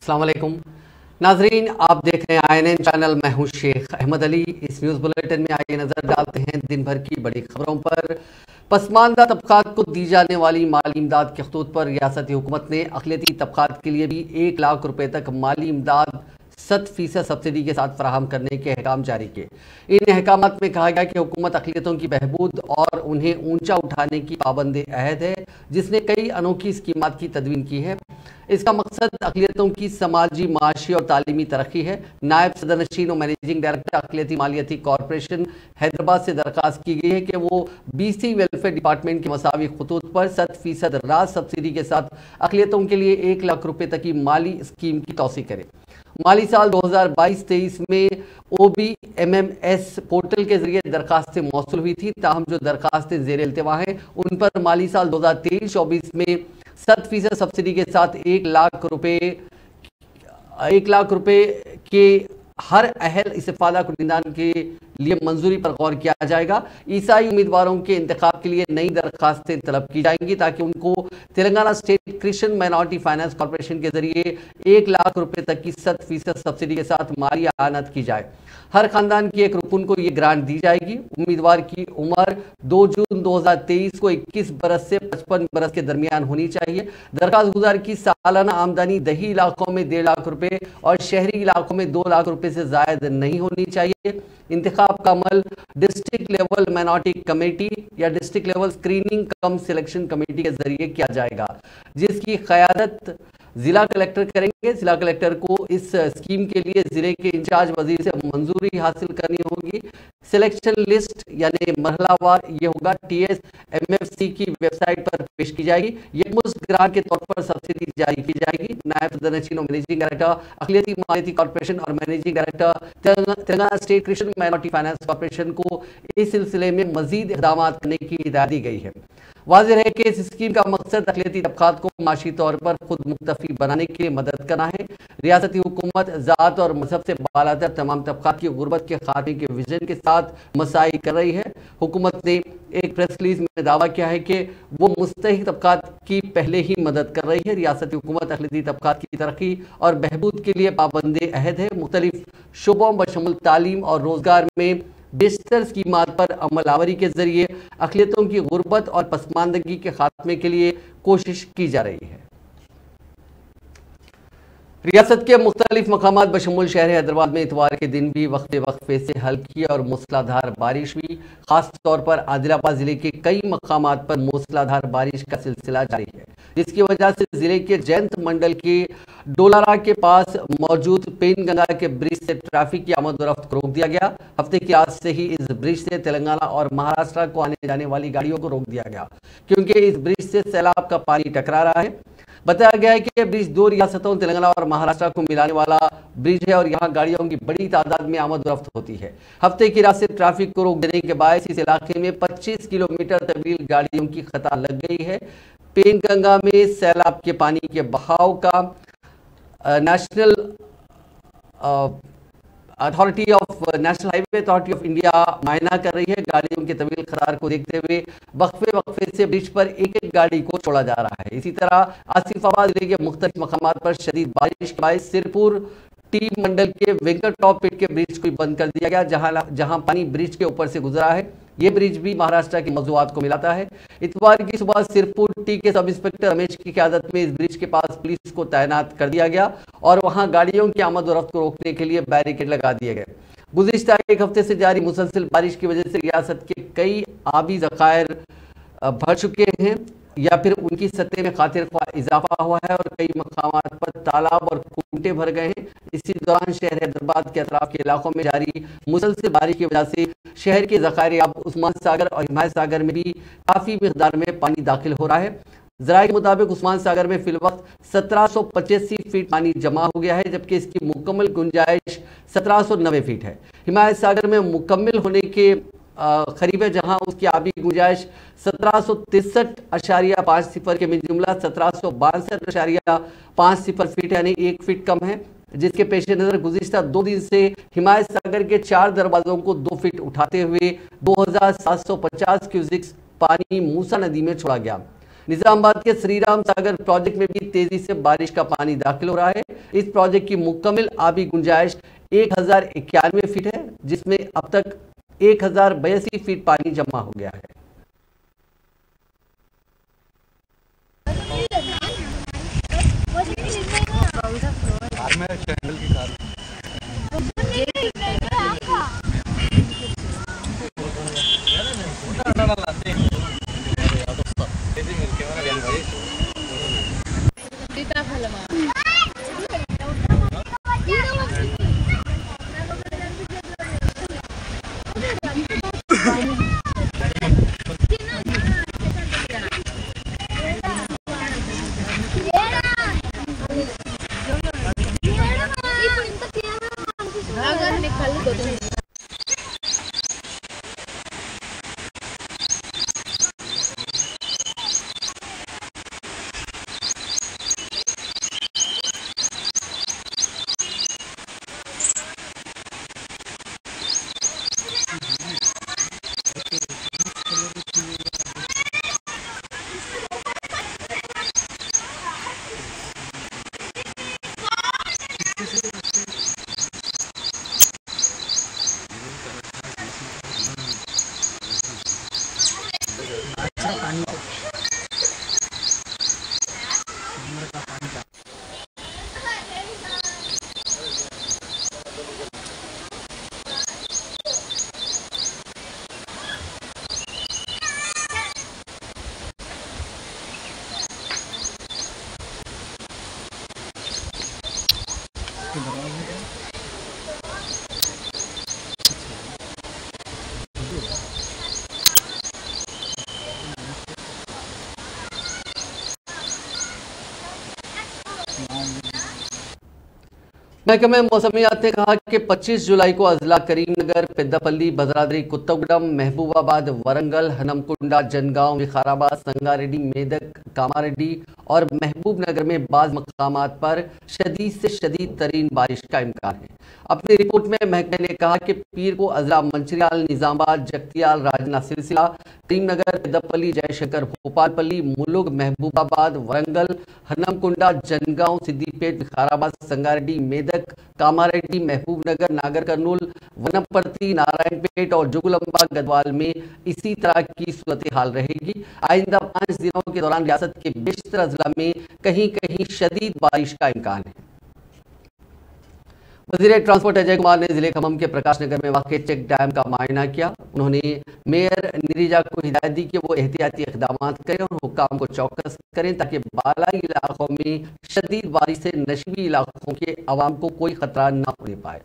अस्सलाम वालेकुम नाजरीन, आप देख रहे हैं INN चैनल। मैं हूं शेख अहमद अली। इस न्यूज़ बुलेटिन में आइए नजर डालते हैं दिन भर की बड़ी खबरों पर। पसमानदा तबकात को दी जाने वाली माली इमदाद के खतूत पर रियासती हुकूमत ने अक़लियती तबकात के लिए भी 1 लाख रुपए तक माली इमदाद 100% सब्सिडी के साथ फराहम करने के अहकाम जारी किए। इन अहकामात में कहा गया कि हुकूमत अक़लियतों की बहबूद और उन्हें ऊंचा उठाने की पाबंद अहद है, जिसने कई अनोखी स्कीमात की तदवीन की है। इसका मकसद अक़लियतों की समाजी, माशी और तालीमी तरक्की है। नायब सदर नशीन और मैनेजिंग डायरेक्टर अक़लियती मालियती कॉरपोरेशन हैदराबाद से दरख्वास्त की गई है कि वो BC वेलफेयर डिपार्टमेंट के मसावी खतूत पर 100% राज सब्सिडी के साथ अक़लियतों के लिए 1 लाख रुपए तक की माली स्कीम की तौसीक़ करे। माली साल 2022-23 में OBMMS पोर्टल के जरिए दरखास्तें मौसूल हुई थी, ताहम जो दरखास्तें ज़ेर इल्तिवा हैं उन पर माली साल 2023-24 में 100% सब्सिडी के साथ 1 लाख रुपए के हर अहल इस्तेफादा कुनिंदान के लिए मंजूरी पर गौर किया जाएगा। ईसाई उम्मीदवारों के इंतखाब के लिए नई दरखास्तें तलब की जाएंगी ताकि उनको Telangana state Christian minority finance corporation के जरिए 1 लाख रुपए तक की 100% सब्सिडी के साथ माली आनत की जाए। हर खानदान की एक रुकन को ये ग्रांट दी जाएगी। उम्मीदवार की उम्र 2 जून 2023 को 21 बरस से 55 बरस के दरमियान होनी चाहिए। दरखास्त गुजार की सालाना आमदनी दही इलाकों में 1.5 लाख रुपए और शहरी इलाकों में 2 लाख रुपए से जायद नहीं होनी चाहिए। इंतखाब का अमल डिस्ट्रिक्ट लेवल माइनॉरिटी कमेटी या district level screening cum selection committee के जरिए किया जाएगा, जिसकी क़यादत जिला कलेक्टर करेंगे। जिला कलेक्टर को इस स्कीम के लिए जिले के इंचार्ज वजीर से मंजूरी हासिल करनी होगी। सिलेक्शन लिस्ट यानी मरहलावार ये होगा TSMFC की वेबसाइट पर पेश की जाएगी। यकमुश्त ग्रांट के तौर पर सब्सिडी जारी की जाएगी। नायब सदर नशीन और मैनेजिंग डायरेक्टर अक़लियती मालियती कॉर्पोरेशन और managing director Telangana state Christian minority finance corporation को इस सिलसिले में मजीद इक़दाम करने की हिदायत दी गई है। वाज़ेह है कि इस स्कीम का मकसद अक़लियती तबक़ात को माशी तौर पर खुद मुक्तफ़ी बनाने के लिए मदद करना है। रियासती हुकूमत ज़ात और मजहब से बालातर तमाम तबक़ात की गुर्बत के खात्मे के विजन के साथ मसाई कर रही है। हुकूमत ने एक प्रेस रिलीज में दावा किया है कि वो मुस्तहिक तबक़ात की पहले ही मदद कर रही है। रियासती हुकूमत अक़लियती तबक़ात की तरक्की और बहबूद के लिए पाबंद अहद है। मुख्तलिफ शोबों बशमुल तालीम और रोज़गार में बेशतर स्कीमात पर अमलावरी के जरिए अक़लियतों की गुर्बत और पसमानदगी के खात्मे के लिए कोशिश की जा रही है। रियासत के मुख्तलिफ मकामात बशमूल शहर हैदराबाद में इतवार के दिन भी वक्फे से हल्की और मूसलाधार बारिश हुई। खास तौर पर आदिलाबाद जिले के कई मकामात पर मूसलाधार बारिश का सिलसिला जारी है, जिसकी वजह से जिले के जयंत मंडल के डोलारा के पास मौजूद पेनगंगा के ब्रिज से ट्रैफिक की आमद और रफ्त को रोक दिया गया। हफ्ते की आज से ही इस ब्रिज से तेलंगाना और महाराष्ट्र को आने जाने वाली गाड़ियों को रोक दिया गया, क्योंकि इस ब्रिज से सैलाब का पानी टकरा रहा है। बताया गया है कि ब्रिज 2 रियासतों तेलंगाना और महाराष्ट्र को मिलाने वाला ब्रिज है और यहाँ गाड़ियों की बड़ी तादाद में आमद रफ्त होती है। हफ्ते की रात से ट्रैफिक को रोक देने के बाद इस इलाके में 25 किलोमीटर तवील गाड़ियों की कतार लग गई है। पेनगंगा में सैलाब के पानी के बहाव का national highway authority of India मायना कर रही है। गाड़ियों के तवील कतार को देखते हुए वक्फे से ब्रिज पर एक एक गाड़ी को छोड़ा जा रहा है। इसी तरह आसिफाबाद जिले के मुख्तलिफ मकामात पर शदीद बारिश के बाद सिरपुर टी मंडल के वेंकटॉप पेट के ब्रिज को बंद कर दिया गया, जहां पानी ब्रिज के ऊपर से गुजरा है। ये ब्रिज भी महाराष्ट्र की मौजूआत को मिलाता है। इतवार की सुबह सिरपुर टी के सब इंस्पेक्टर रमेश की क़यादत में इस ब्रिज के पास पुलिस को तैनात कर दिया गया और वहां गाड़ियों की आमद और रफ्त को रोकने के लिए बैरिकेड लगा दिए गए। गुज़िश्ता एक हफ्ते से जारी मुसलसल बारिश की वजह से रियासत के कई आबी ज़खायर भर चुके हैं या फिर उनकी सतह में खातिर ख्वाह इजाफा हुआ है और कई मकामात पर तालाब और कुंटे भर गए हैं। इसी दौरान शहर हैदराबाद के अतराफ के इलाकों में जारी मुसलसल बारिश की वजह से शहर के ज़खायर अब उस्मान सागर और हिमायत सागर में भी काफ़ी मिक़दार में पानी दाखिल हो रहा है। ज़राए के मुताबिक उस्मान सागर में फिलवक्त 1785 फीट पानी जमा हो गया है, जबकि इसकी मुकम्मल गुंजाइश 1790 फीट है। हिमायत सागर में मुकम्मल होने के करीब है, जहां उसकी आबी गुंजाइश 1763.50 के जुमला 1762.50 फीट यानी 1 फीट कम है, जिसके पेश नज़र गुज़िश्ता 2 दिन से हिमायत सागर के 4 दरवाज़ों को 2 फीट उठाते हुए 2750 क्यूसिक्स पानी मूसा नदी में छोड़ा गया। निजामाबाद के श्री राम सागर प्रोजेक्ट में भी तेजी से बारिश का पानी दाखिल हो रहा है। इस प्रोजेक्ट की मुकम्मल आबी गुंजाइश 1091 फीट है, जिसमें अब तक 1082 फीट पानी जमा हो गया है। महकमे मौसमियात ने कहा कि 25 जुलाई को अजला करीमनगर, पेद्दापल्ली, भद्राद्री कुत्तगुडम, महबूबाबाद, वरंगल, हनमकुंडा, जनगांव, विकाराबाद, संगारेड्डी, मेदक, कामारेड्डी और महबूबनगर में बाज़ मकामात पर शदीद से शदीद तरीन बारिश का इम्कान है। अपनी रिपोर्ट में महकमे ने कहा कि पीर को अजला मंचिरियाल, निजामाबाद, जगतियाल, राजना सिलसिला, करीमनगर, पेद्दापल्ली, जयशंकर, भोपालपल्ली, मुलुग, महबूबाबाद, वरंगल, हनमकुंडा, जनगांव, सिद्दीपेट, विकाराबाद, संगारेड्डी, मेदक, कामारेड्डी, महबूबनगर, नागर कर्नूल, वनपर्ती, नारायणपेट और जुगलंबा गढ़वाल में इसी तरह की सूरत हाल रहेगी। आइंदा 5 दिनों के दौरान रियासत के बेशतर अजला में कहीं कहीं शदीद बारिश का इम्कान है। वज़ीर ट्रांसपोर्ट अजय कुमार ने जिले खम्मम के प्रकाश नगर में वाक़ चेक डैम का मुआयना किया। उन्होंने मेयर निरीजा को हिदायत दी कि वो एहतियाती इक़दाम करें और हुक्काम को चौकस करें ताकि बालाई इलाकों में शदीद बारिश से नशबी इलाकों के अवाम को कोई खतरा न होने पाए।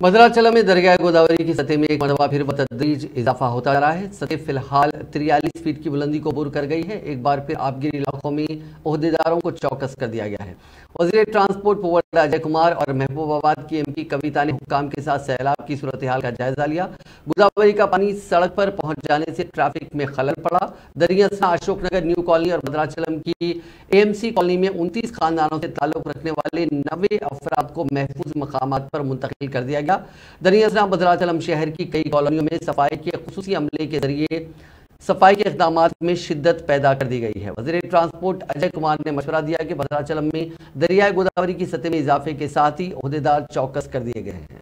भद्राचलम में दरियाई गोदावरी की सतह में एक मरतबा फिर बतदरीज इजाफा होता जा रहा है। सतह फिलहाल 43 फीट की बुलंदी को अबूर कर गई है। एक बार फिर आबगिरी इलाकों में ओहदेदारों को चौकस कर दिया गया है। वज़ीर ट्रांसपोर्ट पोवर अजय कुमार और महबूबाबाद की MP कविता ने हुक्काम के साथ सैलाब की सूरत हाल का जायजा लिया। गोदावरी का पानी सड़क पर पहुंच जाने से ट्रैफिक में खलल पड़ा। दरियासना, अशोकनगर न्यू कॉलोनी और भद्राचलम की AMC कॉलोनी में 29 खानदानों से ताल्लुक रखने वाले 90 अफराद को महफूज मकामात पर मुंतकिल कर दिया गया। दरियासना भद्राचलम शहर की कई कॉलोनियों में सफाई के खुसूसी अमले के जरिए सफाई के इक़दामात में शिद्दत पैदा कर दी गई है। वज़ीर ट्रांसपोर्ट अजय कुमार ने मशवरा दिया कि भद्राचलम में दरियाई गोदावरी की सतह में इजाफे के साथ ही ओहदेदार चौकस कर दिए गए हैं।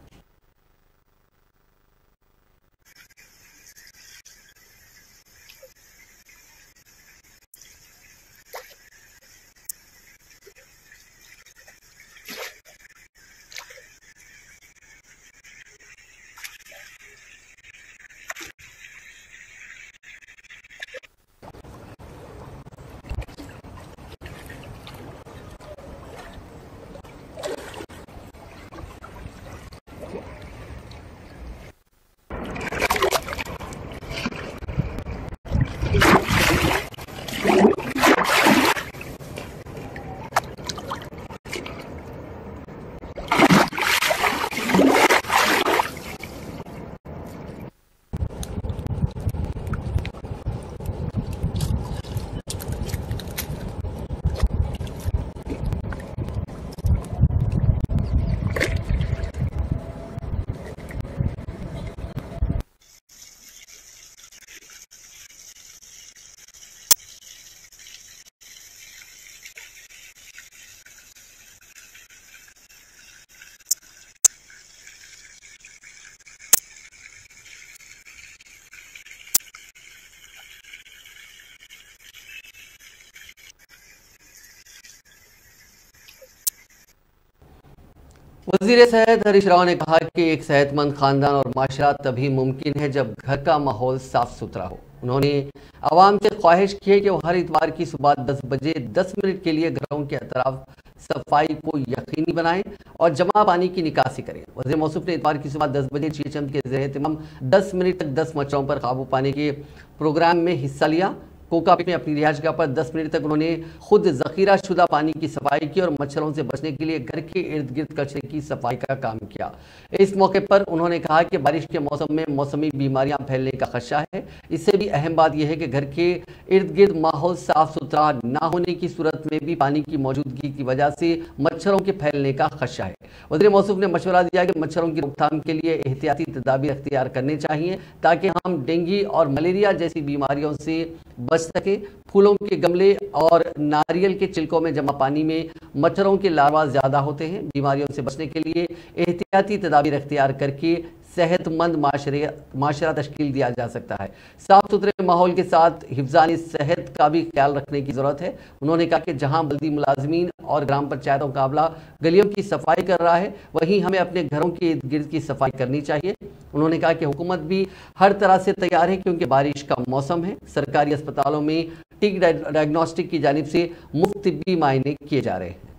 वज़ीर सेहत हरीश राव ने कहा कि एक सेहतमंद खानदान और माशरा तभी मुमकिन है जब घर का माहौल साफ सुथरा हो। उन्होंने आवाम से ख्वाहिश की है कि वो हर इतवार की सुबह 10 बजे 10 मिनट के लिए घरों के अतराफ सफाई को यकीनी बनाएं और जमा पानी की निकासी करें। वज़ीर मौसूफ ने इतवार की सुबह 10 बजे GHM के ज़रिए तमाम 10 मिनट तक 10 मच्छरों पर काबू पाने के प्रोग्राम में हिस्सा लिया। कोकापी में अपनी रिहाइशगाह पर 10 मिनट तक उन्होंने खुद जखीरा शुदा पानी की सफाई की और मच्छरों से बचने के लिए घर के इर्द गिर्द कचरे की सफाई का काम किया। इस मौके पर उन्होंने कहा कि बारिश के मौसम में मौसमी बीमारियां फैलने का खदशा है। इससे भी अहम बात यह है कि घर के इर्द गिर्द माहौल साफ सुथरा ना होने की सूरत में भी पानी की मौजूदगी की वजह से मच्छरों के फैलने का खदशा है। वज़ीर मौसूफ ने मशवरा दिया कि मच्छरों की रोकथाम के लिए एहतियाती तदाबीर अख्तियार करने चाहिए ताकि हम डेंगू और मलेरिया जैसी बीमारियों से बच सके। फूलों के गमले और नारियल के छिलकों में जमा पानी में मच्छरों के लार्वा ज्यादा होते हैं। बीमारियों से बचने के लिए एहतियाती तदाबीर अख्तियार करके सेहतमंद माशरा तश्कील दिया जा सकता है। साफ सुथरे माहौल के साथ हिफ्ज़ानी सेहत का भी ख्याल रखने की ज़रूरत है। उन्होंने कहा कि जहां बल्दी मुलाजमीन और ग्राम पंचायतों का अमला गलियों की सफाई कर रहा है, वहीं हमें अपने घरों के इर्द गिर्द की सफाई करनी चाहिए। उन्होंने कहा कि हुकूमत भी हर तरह से तैयार है क्योंकि बारिश का मौसम है। सरकारी अस्पतालों में टिक डायग्नोस्टिक की जानिब से मुफ्त तिब्बी मायने किए जा रहे हैं।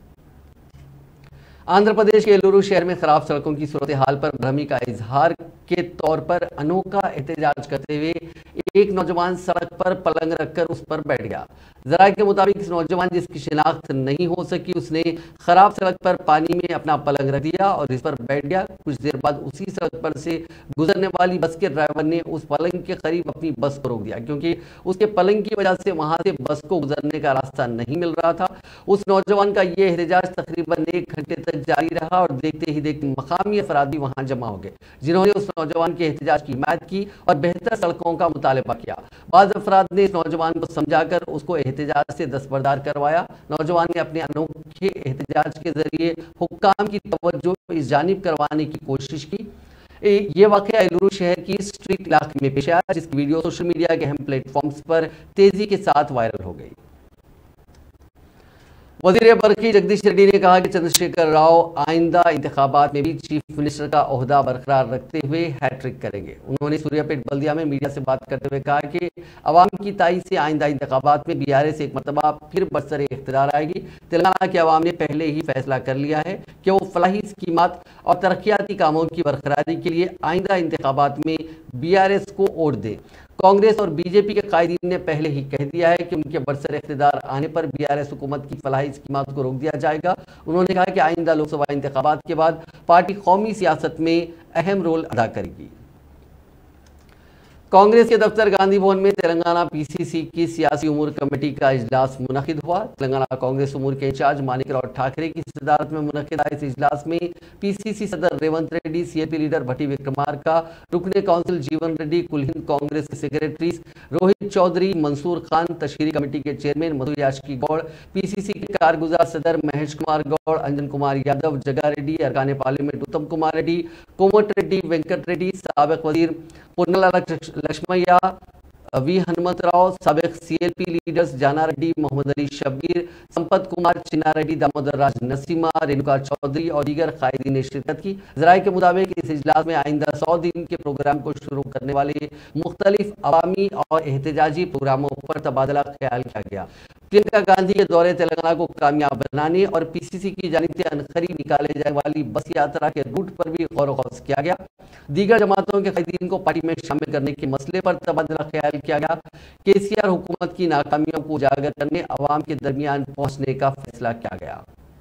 आंध्र प्रदेश के एलुरु शहर में खराब सड़कों की सूरत हाल पर भ्रमी का इजहार के तौर पर अनोखा एहतजाज करते हुए एक नौजवान सड़क पर पलंग रखकर उस पर बैठ गया। जराये के मुताबिक इस नौजवान जिसकी शिनाख्त नहीं हो सकी, उसने खराब सड़क पर पानी में अपना पलंग रख दिया और इस पर बैठ गया। कुछ देर बाद उसी सड़क पर से गुजरने वाली बस के ड्राइवर ने उस पलंग के करीब अपनी बस को रोक दिया क्योंकि उसके पलंग की वजह से वहां से बस को गुजरने का रास्ता नहीं मिल रहा था। उस नौजवान का यह एहतजाज तकरीबन 1 घंटे तक जारी रहा और देखते ही देखते मकामी अफराद भी वहां जमा हो गए, जिन्होंने उस नौजवान के एहतजाज की हिमायत की और बेहतर सड़कों का मुतालबा किया। बाद अफराद ने इस नौजवान को समझाकर उसको एहतजाज से दस्तबरदार करवाया। नौजवान ने अपने अनोखे एहतजाज के जरिए हुक्काम की तवज्जो इस जानिब करवाने की कोशिश की। ये वाकया एलुरु शहर की स्ट्रीट इलाके में पेश आया, जिसकी वीडियो सोशल मीडिया के अहम प्लेटफॉर्म्स पर तेजी के साथ वायरल हो गई। वजीर बरकी जगदीश रेड्डी ने कहा कि चंद्रशेखर राव आइंदा इंतखाबात में भी चीफ मिनिस्टर का ओहदा बरकरार रखते हुए हैट्रिक करेंगे। उन्होंने सूर्यापेट बल्दिया में मीडिया से बात करते हुए कहा कि अवाम की ताईद से आइंदा इंतखाबात में बीआरएस एक मरतबा फिर बरसरे इख्तियार आएगी। तेलंगाना के अवाम ने पहले ही फैसला कर लिया है कि वो फलाही स्कीमात और तरक्याती कामों की बरकरारी के लिए आइंदा इंतखाबात में बीआरएस को वोट दें। कांग्रेस और बीजेपी के कायदीन ने पहले ही कह दिया है कि उनके बरसर इख्तियार आने पर बीआरएस हुकूमत की फलाही स्कीमात को रोक दिया जाएगा। उन्होंने कहा कि आइंदा लोकसभा इंतखाबात के बाद पार्टी कौमी सियासत में अहम रोल अदा करेगी। कांग्रेस के दफ्तर गांधी भवन में तेलंगाना पीसीसी की सियासी उमूर कमेटी का इजलास मुनक़िद हुआ। तेलंगाना कांग्रेस उमूर के इंचार्ज मानिकराव ठाकरे की सदारत में मुनक़िद इस इजलास में पीसीसी सदर रेवंत रेड्डी, सीएलपी लीडर भट्टी विक्रमार्का, रुकने काउंसिल जीवन रेड्डी, कुल हिंद कांग्रेस के सेक्रेटरी रोहित चौधरी, मंसूर खान, तशहीरी कमेटी के चेयरमैन मधु याशकी गौड़, पीसीसी के कारगुजार सदर महेश कुमार गौड़, अंजन कुमार यादव, जगा रेड्डी, अरकान पार्लियामेंट उत्तम कुमार रेड्डी, कोमट रेड्डी, वेंकट रेड्डी, साबिक वजीर पुन्नला लक्ष्मయ్య, वी हनुमंतराव, साबिक सीएलपी लीडर्स जाना रेड्डी, मोहम्मद अली शब्बीर, संपत कुमार, चिन्ना रेड्डी, दामोदर राज नसीमा, रेणुका चौधरी और दीगर कायदीन ने शिरकत की। जराये के मुताबिक इस इजलास में आइंदा 100 दिन के प्रोग्राम को शुरू करने वाले मुख्तलिफ अवामी और एहतजाजी प्रोग्रामों पर तबादला ख्याल किया गया। प्रियंका गांधी के दौरे तेलंगाना को कामयाब बनाने और पीसीसी की जानिब से अनखरी निकाले जाने वाली बस यात्रा के रूट पर भी गौर गौस किया गया। दीगर जमातों के कायदीन को पार्टी में शामिल करने के मसले पर तबादला ख्याल किया गया। केसीआर हुकूमत की नाकामियों को उजागर करने अवाम के दरमियान पहुंचने का फैसला किया गया।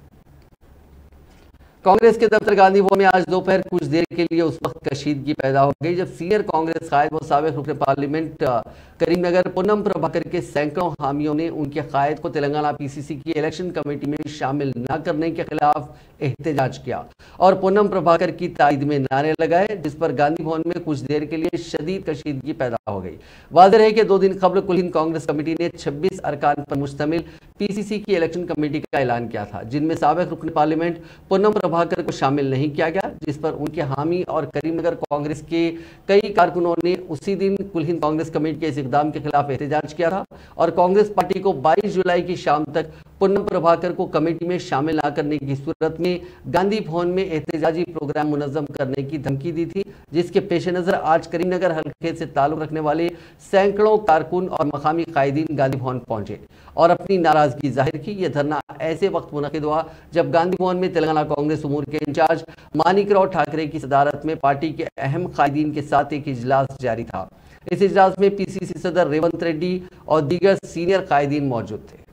कांग्रेस के दफ्तर गांधी भवन में आज दोपहर कुछ देर के लिए उस वक्त कशीदगी पैदा हो गई जब सीनियर कांग्रेस कायद व साबिक रुकन पार्लियामेंट करीमनगर पूनम प्रभाकर के सैकड़ों हामियों ने उनके कायद को तेलंगाना पीसीसी की इलेक्शन कमेटी में शामिल न करने के खिलाफ एहतजाज किया और पूनम प्रभाकर की तायद में नारे लगाए, जिस पर गांधी भवन में कुछ देर के लिए शदीद कशीदगी पैदा हो गई। वाज़ेह है कि 2 दिन कबल कुल हिंद कांग्रेस कमेटी ने 26 अरकान पर मुश्तमिल पीसीसी की इलेक्शन कमेटी का ऐलान किया था, जिनमें साबिक रुकन पार्लियामेंट पूनम प्रभाकर को शामिल नहीं किया गया, जिस पर उनके हामी और करीमनगर कांग्रेस के कई कारकुनों ने उसी दिन कुल हिंद कांग्रेस कमेटी के इस इकदाम के खिलाफ एहतजाज किया था और कांग्रेस पार्टी को 22 जुलाई की शाम तक पूनम प्रभाकर को कमेटी में शामिल न करने की सूरत में गांधी भवन में एहतजाजी प्रोग्राम मुनज़्ज़म करने की धमकी दी थी, जिसके पेश नज़र आज करीमनगर हल्के से ताल्लुक रखने वाले सैकड़ों कारकुन और मकामी कायदीन गांधी भवन पहुंचे और अपनी नाराजगी जाहिर की। यह धरना ऐसे वक्त मुनक़िद हुआ जब गांधी भवन में तेलंगाना कांग्रेस उमूर के इंचार्ज मानिकराव ठाकरे की सदारत में पार्टी के अहम कायदीन के साथ एक इजलास जारी था। इस इजलास में पीसीसी सदर रेवंत रेड्डी और दीगर सीनियर कायदीन मौजूद थे।